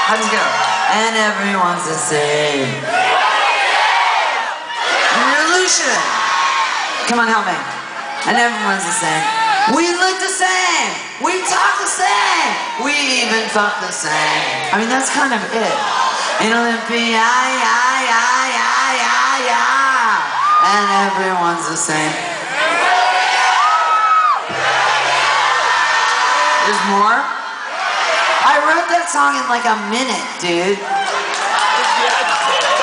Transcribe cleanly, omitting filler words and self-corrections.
How'd it go? And everyone's the same. Revolution. Come on, help me. And everyone's the same. We look the same. We talk the same. We even fuck the same. I mean, that's kind of it. In Olympia, and everyone's the same. There's more? I wrote that song in like a minute, dude.